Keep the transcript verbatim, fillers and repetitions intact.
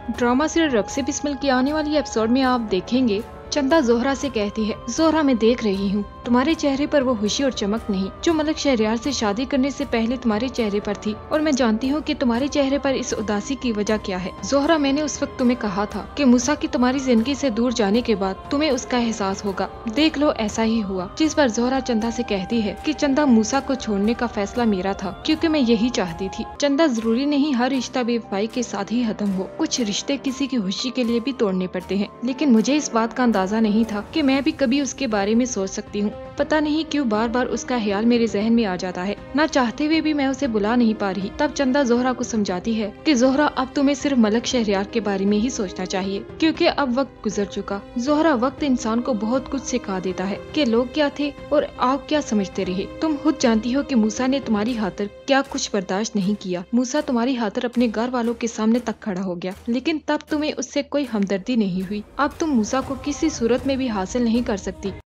Drama serial रब से बिस्मिल की आने वाली एपिसोड में आप देखेंगे चंदा जोहरा से कहती है, जोहरा मैं देख रही हूँ तुम्हारे चेहरे पर वो खुशी और चमक नहीं जो मलक शहरयार से शादी करने से पहले तुम्हारे चेहरे पर थी, और मैं जानती हूँ कि तुम्हारे चेहरे पर इस उदासी की वजह क्या है। जोहरा मैंने उस वक्त तुम्हें कहा था कि मूसा की तुम्हारी जिंदगी से दूर जाने के बाद तुम्हें उसका एहसास होगा, देख लो ऐसा ही हुआ। जिस पर जोहरा चंदा से कहती है कि चंदा मूसा को छोड़ने का फैसला मेरा था क्योंकि मैं यही चाहती थी। चंदा जरूरी नहीं हर रिश्ता बेवफाई के साथ ही खत्म हो, कुछ रिश्ते किसी की खुशी के लिए भी तोड़ने पड़ते हैं। लेकिन मुझे इस बात का अंदाजा नहीं था कि मैं भी कभी उसके बारे में सोच सकती हूँ। पता नहीं क्यों बार बार उसका ख्याल मेरे जहन में आ जाता है, ना चाहते हुए भी मैं उसे बुला नहीं पा रही। तब चंदा जोहरा को समझाती है कि जोहरा अब तुम्हें सिर्फ मलक शहरयार के बारे में ही सोचना चाहिए क्योंकि अब वक्त गुजर चुका। जोहरा वक्त इंसान को बहुत कुछ सिखा देता है कि लोग क्या थे और आप क्या समझते रहे। तुम खुद जानती हो कि मूसा ने तुम्हारी खातिर क्या कुछ बर्दाश्त नहीं किया। मूसा तुम्हारी खातिर अपने घर वालों के सामने तक खड़ा हो गया, लेकिन तब तुम्हें उससे कोई हमदर्दी नहीं हुई। अब तुम मूसा को किसी सूरत में भी हासिल नहीं कर सकती।